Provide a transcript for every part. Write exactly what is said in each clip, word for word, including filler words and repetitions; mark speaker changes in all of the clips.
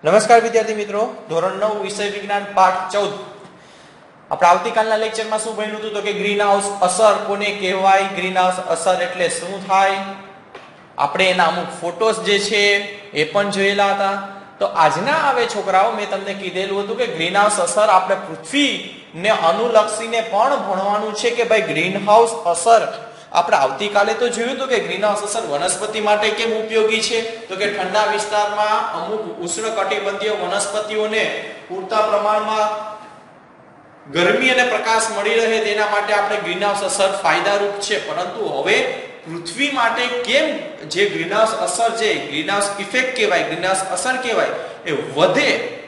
Speaker 1: નમસ્કાર વિદ્યાર્થી મિત્રો, ધોરણ નવ વિષય વિજ્ઞાન પાઠ ચૌદ. આપણે આવતીકાલના લેક્ચરમાં શું ભણ્યું હતું તો કે ગ્રીન હાઉસ અસર કોને કહેવાય, ગ્રીન હાઉસ અસર એટલે શું થાય, આપણે એના અમુક ફોટોસ જે છે એ પણ જોયેલા હતા. તો આજના આવે છોકરાઓ મેં તમને કીધેલું હતું કે ગ્રીન હાઉસ અસર આપણે પૃથ્વીને અનુલક્ષીને પણ ભણવાનું છે કે ભાઈ ગ્રીન હાઉસ અસર આપણે આવતીકાલે તો જોયું હતું કે ગ્રીન હાઉસ અસર વનસ્પતિ માટે કેમ ઉપયોગી છે તો કે ઠંડા વિસ્તારમાં અમુક ઉષ્ણકટિબંધીય વનસ્પતિઓને પૂરતા પ્રમાણમાં ગરમી અને પ્રકાશ મળી રહે તેના માટે આપણે ગ્રીન હાઉસ અસર ફાયદારૂપ છે. પરંતુ હવે પૃથ્વી માટે કેમ જે ગ્રીન હાઉસ અસર છે, ગ્રીન હાઉસ ઇફેક્ટ કહેવાય, ગ્રીન હાઉસ અસર કહેવાય, એ વધે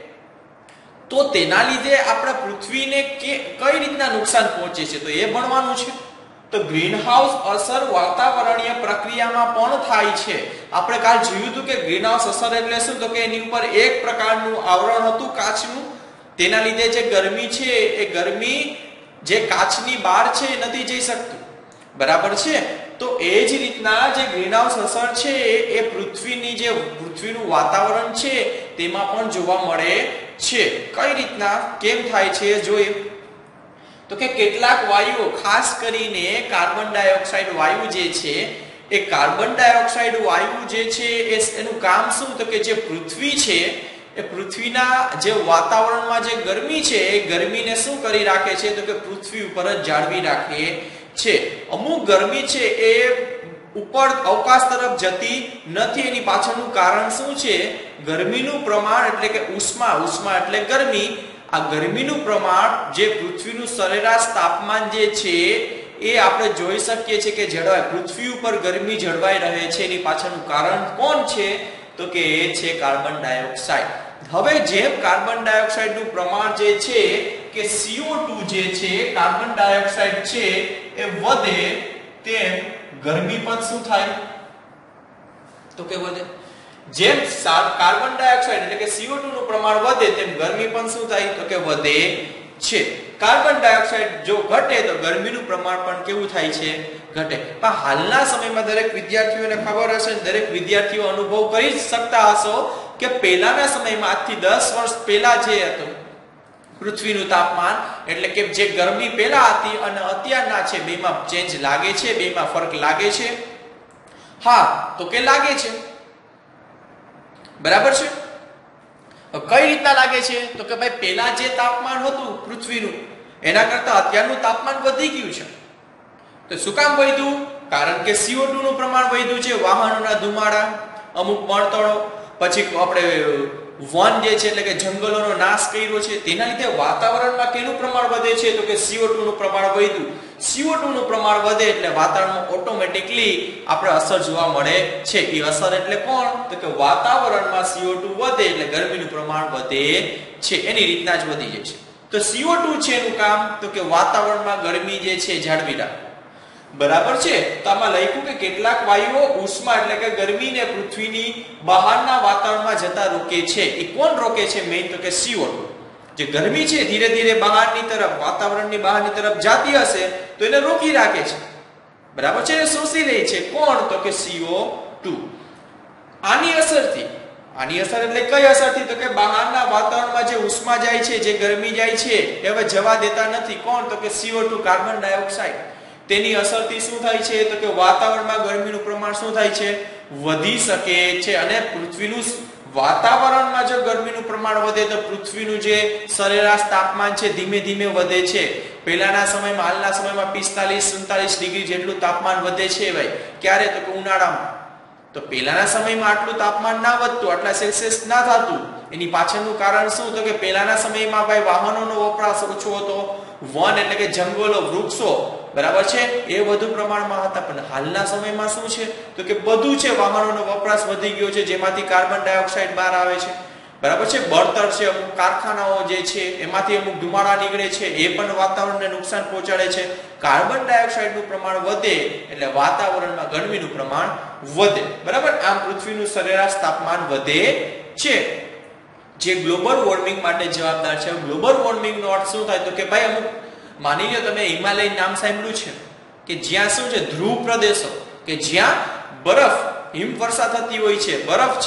Speaker 1: તો તેના લીધે આપણા પૃથ્વીને કઈ રીતના નુકસાન પહોંચે છે તો એ ભણવાનું છે. તો ગ્રીન હાઉસ અસર વાતાવરણીય પ્રક્રિયામાં પણ થાય છે. આપણે કાલ જોયું હતું કે ગ્રીન હાઉસ અસર એટલે શું તો કે એની ઉપર એક પ્રકારનું આવરણ હતું કાચનું, તેના લીધે જે ગરમી છે એ ગરમી જે કાચની બહાર છે એ નથી જઈ શકતું, બરાબર છે. તો એ જ રીતના જે ગ્રીન હાઉસ અસર છે એ પૃથ્વીની જે પૃથ્વીનું વાતાવરણ છે તેમાં પણ જોવા મળે છે. કઈ રીતના કેમ થાય છે જોઈએ તો કે કેટલાક વાયુઓ, ખાસ કરીને કાર્બન ડાયોક્સાઇડ વાયુ જે છે એ કાર્બન ડાયોક્સાઇડ વાયુ જે છે એનું કામ શું તો કે જે પૃથ્વી છે એ પૃથ્વીના જે વાતાવરણમાં જે ગરમી છે એ ગરમીને શું કરી રાખે છે તો કે પૃથ્વી ઉપર જ જાળવી રાખે છે. અમુક ગરમી છે એ ઉપર અવકાશ તરફ જતી નથી. એની પાછળનું કારણ શું છે? ગરમીનું પ્રમાણ એટલે કે ઉષ્મા, ઉષ્મા એટલે ગરમી. આ ગરમીનું પ્રમાણ જે પૃથ્વીનું સરેરાશ તાપમાન જે છે એ આપણે જોઈ શકીએ છીએ કે જળવાય, પૃથ્વી ઉપર ગરમી જળવાઈ રહે છે. એની પાછળનું કારણ કોણ છે તો કે એ છે કાર્બન ડાયોક્સાઇડ. હવે જેમ કાર્બન ડાયોક્સાઇડનું પ્રમાણ જે છે કે સી ઓ ટુ જે છે કાર્બન ડાયોક્સાઇડ છે એ વધે તેમ ગરમી પણ શું થાય તો કે વધે. જેમ કાર્બન ડાયોક્સાઇડ એટલે કે સી ઓ ટુ નું પ્રમાણ વધે તેમ ગરમી પણ શું થાય તો કે વધે છે. કાર્બન ડાયોક્સાઇડ જો ઘટે તો ગરમીનું પ્રમાણ પણ કેવું થાય છે? ઘટે. પણ હાલના સમયમાં દરેક વિદ્યાર્થીઓને ખબર હશે, દરેક વિદ્યાર્થીઓ અનુભવ કરી શકતા હશો કે પહેલાના સમયમાં આજથી દસ વર્ષ પહેલા જે હતું પૃથ્વીનું તાપમાન એટલે કે જે ગરમી પહેલા હતી અને અત્યારના છે બેમાં ચેન્જ લાગે છે, બેમાં ફરક લાગે છે? હા તો કે લાગે છે, બરાબર છે. કઈ રીતના લાગે છે તો કે ભાઈ પહેલા જે તાપમાન હતું પૃથ્વીનું એના કરતા અત્યારનું તાપમાન વધી ગયું છે. તો શું કામ વધ્યું? કારણ કે સી ઓ ટુ નું પ્રમાણ વધ્યું છે, વાહનોના ધુમાડા, અમુક બળતણો, પછી આપણે વન જે છે એટલે કે જંગલોનો નાશ કર્યો છે, તેના લીધે વાતાવરણમાં કેનું પ્રમાણ વધે છે તો કે સી ઓ ટુ નું પ્રમાણ વધ્યું. સી ઓ ટુ નું પ્રમાણ વધે એટલે વાતાવરણમાં ઓટોમેટિકલી આપણે અસર જોવા મળે છે. એ અસર એટલે કોણ તો કે વાતાવરણમાં સી ઓ ટુ વધે એટલે ગરમીનું પ્રમાણ વધે છે. એની રીતના જ વધી જાય છે. તો સી ઓ ટુ છે એનું કામ તો કે વાતાવરણમાં ગરમી જે છે જાળવી રાખવું, બરાબર છે. તો આમાં લખ્યું કે કેટલાક વાયુઓ ઉષ્મા એટલે કે ગરમીને પૃથ્વીની બહારના વાતાવરણમાં જતા રોકે છે. એ કોણ રોકે છે? મેઇન તો કે સી ઓ ટુ. જે ગરમી છે ધીરે ધીરે બહારની તરફ, વાતાવરણની બહારની તરફ જાતી હશે તો એને રોકી રાખે છે, બરાબર છે. એ શોષી લે છે. કોણ તો કે સી ઓ ટુ. આની અસરથી, આની અસર એટલે કઈ અસરથી તો કે બહારના વાતાવરણમાં જે ઉષ્મા જાય છે, જે ગરમી જાય છે એ હવે જવા દેતા નથી. કોણ તો કે C O two, carbon dioxide. તેની અસરથી શું થાય છે તો કે વાતાવરણમાં ગરમીનું પ્રમાણ શું થાય છે? વધી શકે છે. અને પૃથ્વીનું વાતાવરણમાં જો ગરમીનું પ્રમાણ વધે તો પૃથ્વીનું જે સરેરાશ તાપમાન છે ધીમે ધીમે વધે છે. પહેલાના સમયમાં, હાલના સમયમાં પિસ્તાલીસ સુડતાલીસ ડિગ્રી જેટલું તાપમાન વધે છે ભાઈ. ક્યારે તો કે ઉનાળામાં. તો પહેલાના સમયમાં આટલું તાપમાન ના વધતું, આટલા સેલ્સિયસ ના થતું. એની પાછળનું કારણ શું તો કે પહેલાના સમયમાં ભાઈ વાહનોનો વપરાશ ઓછો હતો, વન એટલે કે જંગલો, વૃક્ષો, બરાબર છે, એ વધુ પ્રમાણમાં હતા. પણ હાલના સમયમાં શું છે તો કે બધું છે, વાહનોનો વપરાશ વધી ગયો છે જેમાંથી કાર્બન ડાયોક્સાઇડ બહાર આવે છે, બરાબર છે. બળતણ છે, અમુક કારખાનાઓ જે છે એમાંથી અમુક ધુમાડા નીકળે છે, એ પણ વાતાવરણને નુકસાન પહોંચાડે છે. કાર્બન ડાયોક્સાઇડનું પ્રમાણ વધે એટલે વાતાવરણમાં ગરમીનું પ્રમાણ વધે, બરાબર. આમ પૃથ્વીનું સરેરાશ તાપમાન વધે છે, જે ગ્લોબલ વોર્મિંગ માટે જવાબદાર છે. ગ્લોબલ વોર્મિંગનો અર્થ શું થાય તો કે ભાઈ અમુક માની લો તમે હિમાલય નામ સાંભળ્યું છે કે જ્યાં શું છે ધ્રુવ પ્રદેશો કે જ્યાં બરફ, હિમવર્ષા થતી હોય છે, બરફ છે,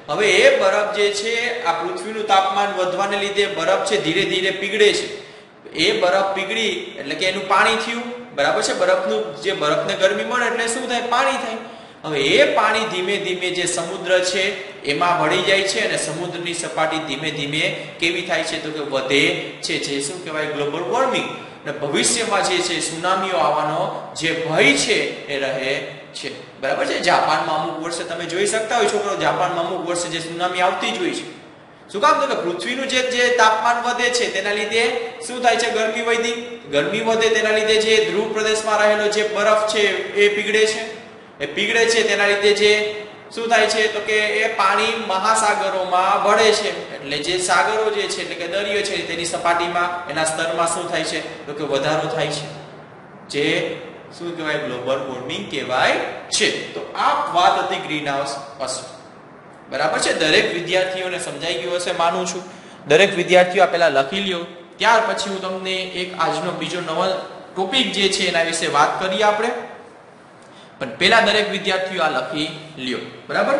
Speaker 1: હવે એ બરફ જે છે આ પૃથ્વીનું તાપમાન વધવાને લીધે બરફ છે ધીરે ધીરે પીગળે છે. એ બરફ પીગળી એટલે કે એનું પાણી થયું, બરાબર છે. બરફનું જે બરફને ગરમી મળે એટલે શું થાય? પાણી થાય. હવે એ પાણી ધીમે ધીમે જે સમુદ્ર છે એમાં ભળી જાય છે અને સમુદ્રની સપાટી ધીમે ધીમે કેવી થાય છે? તો કે વધે છે. જે શું કહેવાય? Global warming. અને ભવિષ્યમાં જે છે સુનામીઓ આવવાનો જે ભય છે એ રહે છે, બરાબર છે. જાપાનમાં અમુક વર્ષે તમે જોઈ શકતા હોય છોકરો, જાપાનમાં અમુક વર્ષે જે સુનામી આવતી જ હોય છે. શું કામ? તો કે પૃથ્વીનું જે જે તાપમાન વધે છે તેના લીધે શું થાય છે? ગરમી વધી. ગરમી વધે તેના લીધે જે ધ્રુવ પ્રદેશમાં રહેલો જે બરફ છે એ પીગળે છે. એ પીગળે છે તેના લીધે જે શું થાય છે? તો કે એ પાણી મહાસાગરોમાં ભળે છે. એટલે જે સાગરો જે છે એટલે કે દરિયો છે તેની સપાટીમાં એના સ્તરમાં શું થાય છે? તો કે વધારો થાય છે. જે શું કહેવાય? ગ્લોબલ વોર્મિંગ કહેવાય છે. તો આ વાત હતી ગ્રીન હાઉસ અસર, બરાબર છે. દરેક વિદ્યાર્થીઓને સમજાઈ ગયું હશે માનું છું. દરેક વિદ્યાર્થીઓ આ પહેલા લખી લ્યો, ત્યાર પછી હું તમને એક આજનો બીજો નવો ટોપિક જે છે એના વિશે વાત કરીએ આપણે. પણ પહેલા દરેક વિદ્યાર્થીઓ આ લખી લ્યો, બરાબર.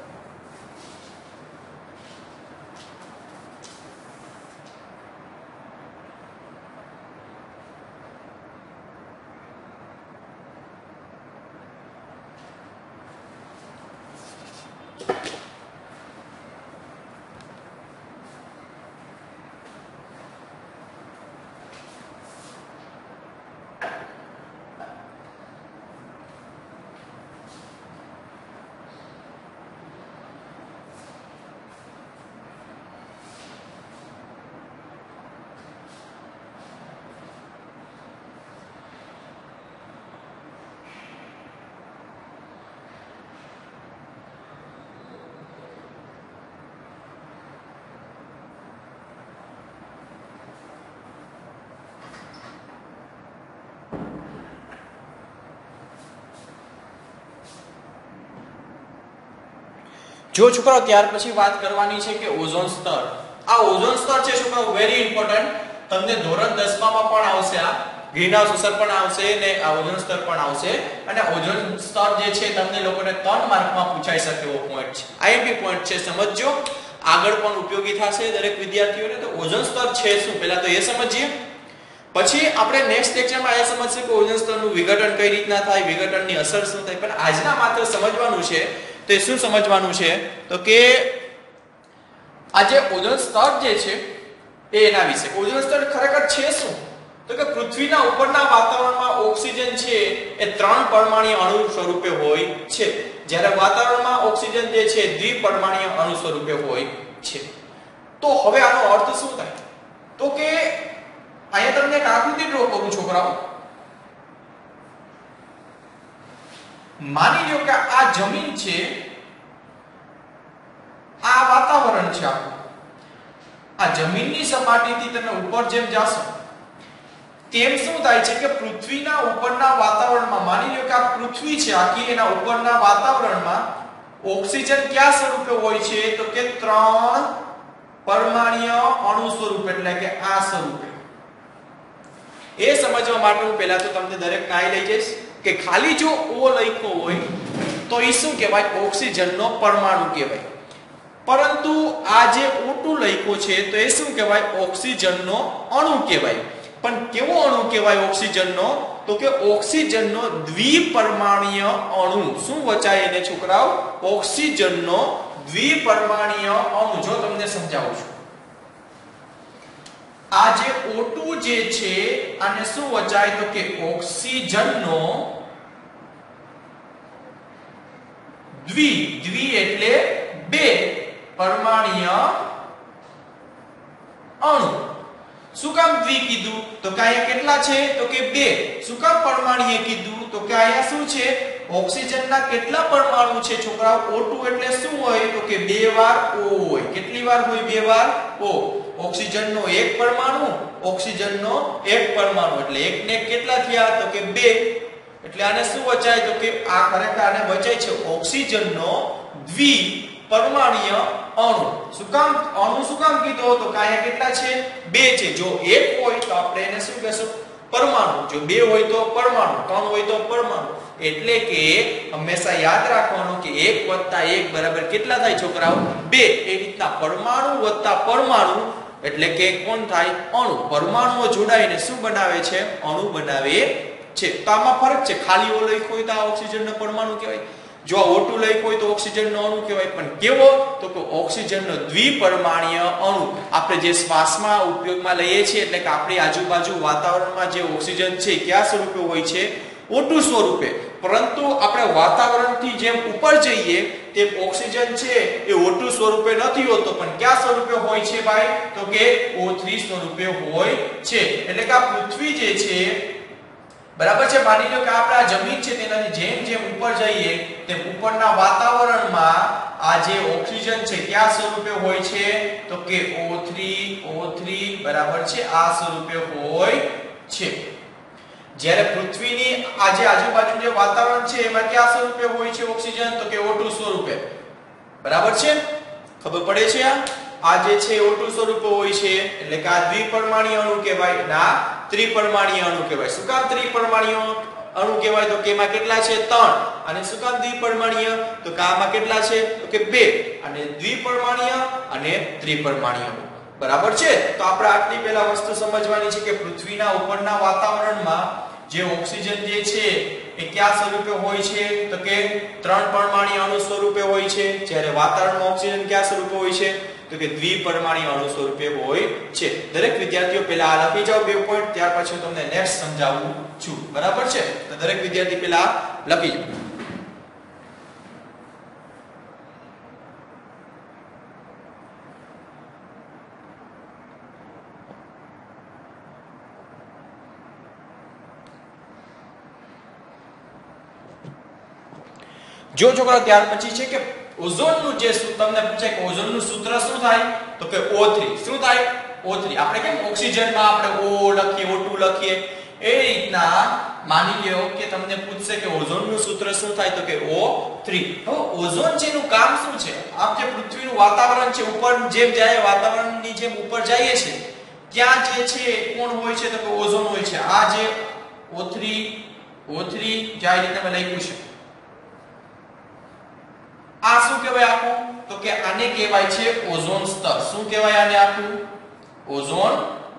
Speaker 1: જો છોકરાઓ ત્યાર પછી વાત કરવાની છે કે ઓઝોન સ્તર. આ ઓઝોન સ્તર છે છોકરાઓ વેરી ઇમ્પોર્ટન્ટ. તમને ધોરણ દસ માં પણ આવશે, આ ગ્રીનહાઉસ અસર પણ આવશે ને આ ઓઝોન સ્તર પણ આવશે. અને ઓઝોન સ્તર જે છે તમને લોકોને ત્રણ માર્કમાં પૂછાઈ શકે એવો પોઈન્ટ છે, આઈએમપી પોઈન્ટ છે. સમજજો, આગળ પણ ઉપયોગી થશે દરેક વિદ્યાર્થીઓને. તો ઓઝોન સ્તર છે શું પહેલા તો એ સમજીએ, પછી આપણે નેક્સ્ટ લેક્ચરમાં એ સમજશે કે ઓઝોન સ્તરનું વિઘટન કઈ રીતના થાય, વિઘટનની અસર શું થાય. પણ આજના માત્ર સમજવાનું છે તો એ શું સમજવાનું છે? તો કે આ જે ઓઝોન સ્તર જે છે એ એના વિશે. ઓઝોન સ્તર ખરેખર છે શું? તો કે પૃથ્વીના ઉપરના વાતાવરણમાં ઓક્સિજન છે એ ત્રણ પરમાણુય અણુ સ્વરૂપે હોય છે, જ્યારે વાતાવરણમાં ઓક્સિજન જે છે દ્વિપરમાણુય અણુ સ્વરૂપે હોય છે. તો હવે આનો અર્થ શું થાય? તો કે અહીંયા તમને એક આકૃતિ ડ્રો કરું છોકરાઓ. માની લો કે આ જમીન છે, આ વાતાવરણ છે આપણું. આ જમીનની સપાટીથી તમે ઉપર જેમ જાશો તેમ શું થાય છે કે પૃથ્વીના ઉપરના વાતાવરણમાં, માની લો કે આ પૃથ્વી છે આખી, એના ઉપરના વાતાવરણમાં ઓક્સિજન કયા સ્વરૂપે હોય છે? તો કે ત્રણ પરમાણુય અણુ સ્વરૂપે, એટલે કે આ સ્વરૂપે. એ સમજવા માટે હું પહેલા તો તમને દરેક નાઈ લઈ જઈશ કે ખાલી જો O લખ્યો હોય તો એ શું કહેવાય? ઓક્સિજનનો પરમાણુ કહેવાય. પરંતુ આ જે O ટુ લખ્યો છે તો એ શું કહેવાય? ઓક્સિજનનો અણુ કહેવાય. પણ કેવો અણુ કહેવાય ઓક્સિજનનો? તો કે ઓક્સિજનનો દ્વિપરમાણુય અણુ. શું વચાય એને છોકરાઓ? ઓક્સિજનનો દ્વિપરમાણુય અણુ. જો તમને સમજાવું છું, આ જે O ટુ જે છે આને શું વચાય? તો કે ઓક્સિજનનો દ્વિ, દ્વિ એટલે બે પરમાણુય અણુ. શું કામ દ્વિ કીધું? તો કે અહીંયા કેટલા છે? તો કે બે. શું કામ પરમાણુય કીધું? તો કે અહીંયા શું છે? ઓક્સિજનના કેટલા પરમાણુ છે છોકરાઓ? O ટુ એટલે શું હોય? તો કે બે વાર O હોય. કેટલી વાર હોય? બે વાર O. ઓક્સિજનનો એક પરમાણુ, ઓક્સિજનનો એક પરમાણુ, એટલે એક ને કેટલા થયા? તો કે બે. એટલે આને શું વચાય? તો કે આ ખરેખર આને વચાય છે ઓક્સિજનનો દ્વિ પરમાણુય અણુ. શું કામ અણુ શું કામ કીધો? તો કે અહીંયા કેટલા છે? બે છે. જો એક હોય તો આપણે એને શું કહેશું? પરમાણુ. જો બે હોય તો પરમાણુ, ત્રણ હોય તો પરમાણુ, એટલે કે હંમેશા યાદ રાખવાનું કે એક વત્તા એક બરાબર કેટલા થાય છોકરાઓ? બે. એ રીતના પરમાણુ વત્તા પરમાણુ એટલે કે કોણ થાય? અણુ. પરમાણુઓ જોડાઈને શું બનાવે છે? અણુ બનાવે છે. તો આમાં ફરક છે. ખાલી ઓ લખ્યો હોય તો આ ઓક્સિજનનો પરમાણુ કહેવાય, જો આ ઓ ટુ લખ્યો હોય તો ઓક્સિજનનો અણુ કહેવાય. પણ કેવો? તો કે ઓક્સિજનનો દ્વિપરમાણીય અણુ. આપણે જે શ્વાસમાં ઉપયોગમાં લઈએ છીએ એટલે કે આપણી આજુબાજુ વાતાવરણમાં જે ઓક્સિજન છે કયા સ્વરૂપે હોય છે? ઓ ટુ સ્વરૂપે. પરંતુ આપણે વાતાવરણથી જેમ ઉપર જઈએ તેમ ઓક્સિજન છે એ ઓ ટુ સ્વરૂપે નથી હોતો, પણ કયા સ્વરૂપે હોય છે ભાઈ? તો કે ઓ થ્રી સ્વરૂપે હોય છે. એટલે કે આ પૃથ્વી જે છે બરાબર છે, માની લો કે આપણે આ જમીન છે તેનાથી જેમ જેમ ઉપર જઈએ તેમ ઉપરના વાતાવરણમાં આ જે ઓક્સિજન છે કયા સ્વરૂપે હોય છે? તો કે ઓ થ્રી ઓ થ્રી બરાબર છે આ સ્વરૂપે હોય છે. જ્યારે પૃથ્વીની આ જે આજુબાજુ જે વાતાવરણ છે એમાં કયા સ્વરૂપે હોય છે ઓક્સિજન? તો કે ઓ ટુ સ્વરૂપે. બરાબર છે? ખબર પડે છે? આ આ જે છે ઓ ટુ સ્વરૂપે હોય છે એટલે કે આ દ્વિપરમાણીય અણુ કહેવાય, ના ત્રિપરમાણીય અણુ કહેવાય. શું કામ ત્રિપરમાણીય અણુ કહેવાય? તો કે એમાં કેટલા છે? ત્રણ. અને શું કામ દ્વિપરમાણીય? તો કે આમાં કેટલા છે? તો કે બે. અને દ્વિપરમાણીય અને ત્રિપરમાણીય. બરાબર છે? તો આપણે આટલી પહેલા વસ્તુ સમજવાની છે કે પૃથ્વીના ઉપરના વાતાવરણમાં જે ઓક્સિજન જે છે એ કયા સ્વરૂપે હોય છે? તો કે ત્રણ પરમાણીય અણુ સ્વરૂપે હોય છે. જ્યારે વાતાવરણમાં ઓક્સિજન કયા સ્વરૂપે હોય છે? તો કે દ્વિપરમાણીય અણુ સ્વરૂપે હોય છે. દરેક વિદ્યાર્થીઓ પહેલા આ લખી જાઓ બે પોઈન્ટ, ત્યાર પછી હું તમને નેક્સ્ટ સમજાવું છું. બરાબર છે? તો દરેક વિદ્યાર્થી પહેલા લખી જાઓ. જો છોકરા ત્યાર પછી છે કે ઓઝોનનું જે તમને પૂછે કે ઓઝોનનું સૂત્ર શું થાય? તો કે ઓ થ્રી. શું થાય? O three. આપણે કેમ ઓક્સિજનમાં આપણે ઓ લખીએ, ઓ ટુ લખીએ, એ રીતના માની લો કે તમને પૂછશે કે ઓઝોનનું સૂત્ર શું થાય? તો કે ઓ થ્રી. હવે ઓઝોન છે એનું કામ શું છે? આપ જે પૃથ્વીનું વાતાવરણ છે ઉપર જેમ જાય વાતાવરણની જેમ ઉપર જઈએ છે ત્યાં જે છે કોણ હોય છે? તો કે ઓઝોન હોય છે. આ જે ઓ થ્રી ઓ થ્રી જાય રીતે મેં લખ્યું છે આ શું કહેવાય આખું? તો કે આને કહેવાય છે ઓઝોન સ્તર. શું કહેવાય આને આખું? ઓઝોન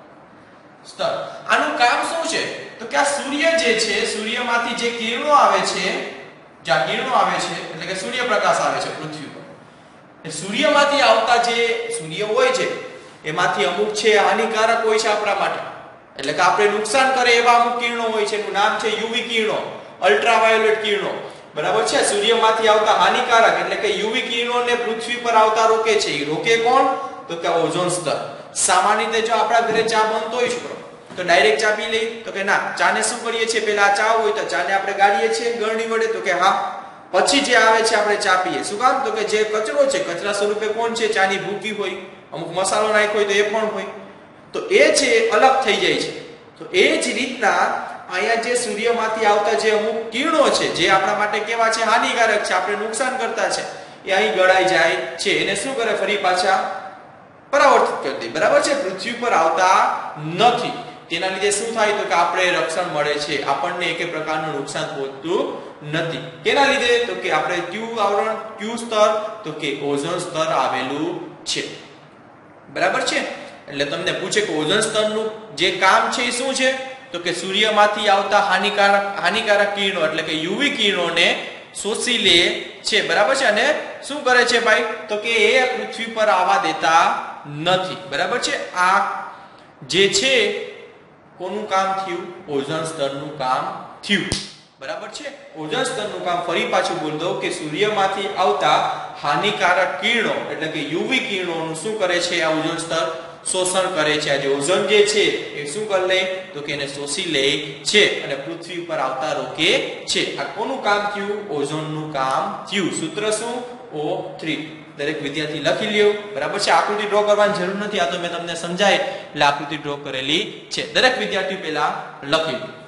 Speaker 1: સ્તર. આનું કામ શું છે? તો કે આ સૂર્ય જે છે સૂર્યમાંથી જે કિરણો આવે છે, જે કિરણો આવે છે એટલે કે સૂર્યપ્રકાશ આવે છે પૃથ્વી પર, એ સૂર્યમાંથી આવતા જે સૂર્ય હોય છે એમાંથી અમુક છે હાનિકારક હોય છે આપણા માટે, એટલે કે આપણે નુકસાન કરે એવા અમુક કિરણો હોય છે. એનું નામ છે યુવી કિરણો, અલ્ટ્રાવાયોલેટ કિરણો. બરાબર છે? સૂર્યમાંથી આવતા હાનિકારક એટલે કે યુવી કિરણોને પૃથ્વી પર આવતા રોકે છે. એ રોકે કોણ? તો કે ઓઝોન સ્તર. સામાન્ય રીતે જો આપણા ઘરે ચા બનતો હોય છોકરો તો ડાયરેક્ટ ચા પી લઈ? તો કે ના. ચાને શું કરીએ છીએ? પહેલા ચા હોય તો ચાને આપણે ગાળીએ છીએ ગળણી વડે? તો કે હા. પછી જે આવે છે આપણે ચા પીએ. શું કામ? તો કે જે કચરો છે કચરા સ્વરૂપે કોણ છે? ચાની ભૂકી હોય, અમુક મસાલો નાખ્યો હોય તો એ પણ હોય, તો એ છે અલગ થઈ જાય છે. તો એ જ રીતના અહીંયા જે સૂર્યમાંથી આવતા જે અમુક કિરણો છે જે આપણા માટે કેવા છે? હાનિકારક છે, આપણે નુકસાન કરતા છે, એ અહીં ગળાઈ જાય છે. એને શું કરે? ફરી પાછા પરાવર્તિત કરી દે. બરાબર છે? પૃથ્વી પર આવતા નથી. તેના લીધે શું થાય? તો કે આપણે રક્ષણ મળે છે, આપણને એક પ્રકારનું નુકસાન પહોંચતું નથી. કેના લીધે? તો કે આપણે ક્યુ આવરણ ક્યુ સ્તર તો કે ઓઝોન સ્તર આવેલું છે. બરાબર છે? એટલે તમને પૂછે કે ઓઝોન સ્તરનું જે કામ છે એ શું છે? તો કે સૂર્યમાંથી આવતા હાનિકારક હાનિકારક કિરણો એટલે કે યુવી કિરણોને શોષી લે છે. બરાબર છે? અને શું કરે છે ભાઈ? તો કે એ પૃથ્વી પર આવવા દેતા નથી. બરાબર છે? આ જે છે કોનું કામ થયું? ઓઝોન સ્તરનું કામ થયું. બરાબર છે? ઓઝોન સ્તરનું કામ ફરી પાછું બોલ દઉં કે સૂર્યમાંથી આવતા હાનિકારક કિરણો એટલે કે યુવી કિરણોનું શું કરે છે? આ ઓઝોન સ્તર શોષણ કરે છે. આ જે ઓઝોન જે છે એ શું કરી લે? તો કે એને શોષી લે છે અને પૃથ્વી ઉપર આવતા રોકે છે. આ કોનું કામ થયું? ઓઝોનનું કામ થયું. સૂત્ર શું? O three. દરેક વિદ્યાર્થી લખી લ્યો. બરાબર છે? આકૃતિ ડ્રો કરવાની જરૂર નથી, આ તો મેં તમને સમજાય એટલે આકૃતિ ડ્રો કરેલી છે. દરેક વિદ્યાર્થી પહેલા લખી લો.